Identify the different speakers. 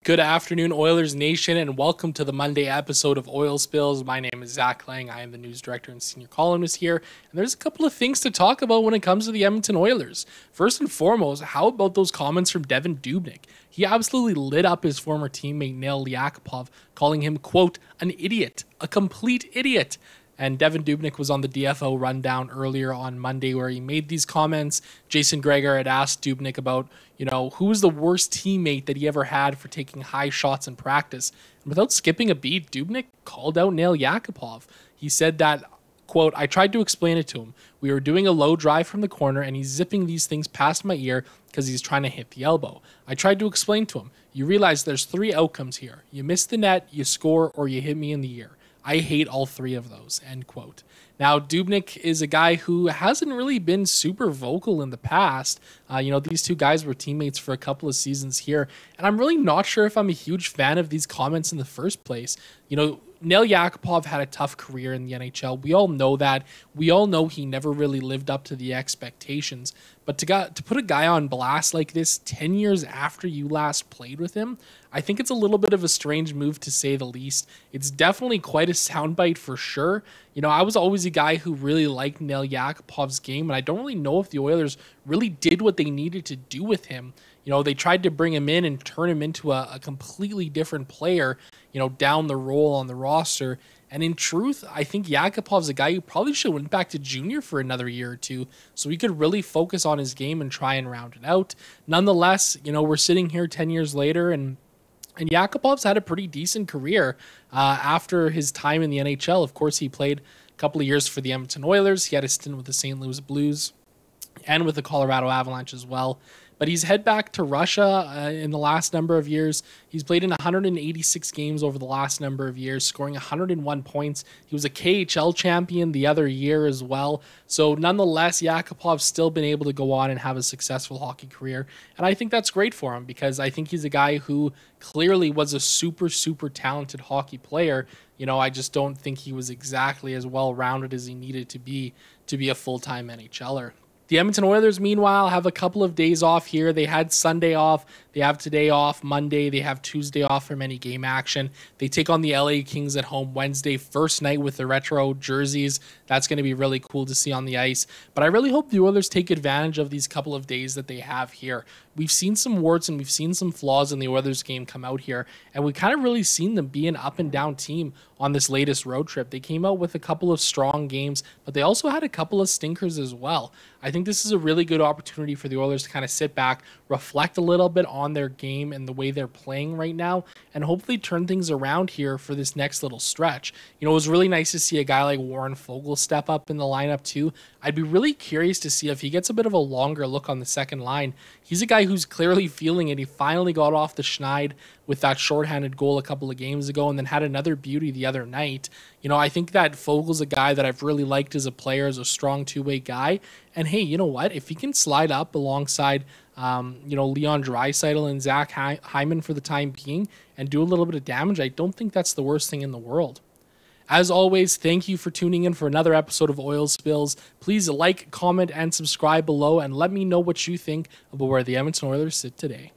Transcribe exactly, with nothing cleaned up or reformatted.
Speaker 1: Good afternoon, Oilers Nation, and welcome to the Monday episode of Oil Spills. My name is Zach Laing. I am the news director and senior columnist here, and there's a couple of things to talk about when it comes to the Edmonton Oilers. First and foremost, how about those comments from Devan Dubnyk? He absolutely lit up his former teammate Nail Yakupov, calling him, quote, an idiot, a complete idiot. And Devan Dubnyk was on the D F O rundown earlier on Monday where he made these comments. Jason Gregor had asked Dubnyk about, you know, who was the worst teammate that he ever had for taking high shots in practice. And without skipping a beat, Dubnyk called out Nail Yakupov. He said that, quote, I tried to explain it to him. We were doing a low drive from the corner and he's zipping these things past my ear because he's trying to hit the elbow. I tried to explain to him, you realize there's three outcomes here. You miss the net, you score, or you hit me in the ear. I hate all three of those, end quote. Now, Dubnyk is a guy who hasn't really been super vocal in the past. Uh, you know, these two guys were teammates for a couple of seasons here, and I'm really not sure if I'm a huge fan of these comments in the first place. You know, Nail Yakupov had a tough career in the N H L. We all know that. We all know he never really lived up to the expectations. But to, got, to put a guy on blast like this ten years after you last played with him, I think it's a little bit of a strange move to say the least. It's definitely quite a soundbite for sure. You know, I was always a guy who really liked Nail Yakupov's game, and I don't really know if the Oilers really did what they needed to do with him. You know, they tried to bring him in and turn him into a, a completely different player, you know, down the roll on the roster. And in truth, I think Yakupov's a guy who probably should have went back to junior for another year or two so he could really focus on his game and try and round it out. Nonetheless, you know, we're sitting here ten years later, and And Yakupov's had a pretty decent career uh, after his time in the N H L. Of course, he played a couple of years for the Edmonton Oilers. He had a stint with the Saint Louis Blues and with the Colorado Avalanche as well. But he's head back to Russia uh, in the last number of years. He's played in one hundred eighty-six games over the last number of years, scoring one hundred one points. He was a K H L champion the other year as well. So nonetheless, Yakupov's still been able to go on and have a successful hockey career. And I think that's great for him because I think he's a guy who clearly was a super, super talented hockey player. You know, I just don't think he was exactly as well-rounded as he needed to be to be a full-time N H L er. The Edmonton Oilers, meanwhile, have a couple of days off here. They had Sunday off. They have today off. Monday, they have Tuesday off from any game action. They take on the L A Kings at home Wednesday, first night with the retro jerseys. That's going to be really cool to see on the ice. But I really hope the Oilers take advantage of these couple of days that they have here. We've seen some warts and we've seen some flaws in the Oilers game come out here, and we kind of really seen them be an up and down team on this latest road trip. They came out with a couple of strong games, but they also had a couple of stinkers as well. I think this is a really good opportunity for the Oilers to kind of sit back, reflect a little bit on their game and the way they're playing right now, and hopefully turn things around here for this next little stretch. You know, it was really nice to see a guy like Warren Foegele step up in the lineup too. I'd be really curious to see if he gets a bit of a longer look on the second line. He's a guy who's clearly feeling it. He finally got off the schneid with that shorthanded goal a couple of games ago and then had another beauty the other night. You know, I think that Fogel's a guy that I've really liked as a player, as a strong two-way guy. And hey, you know what? If he can slide up alongside, um, you know, Leon Draisaitl and Zach Hyman for the time being and do a little bit of damage, I don't think that's the worst thing in the world. As always, thank you for tuning in for another episode of Oil Spills. Please like, comment, and subscribe below, and let me know what you think about where the Edmonton Oilers sit today.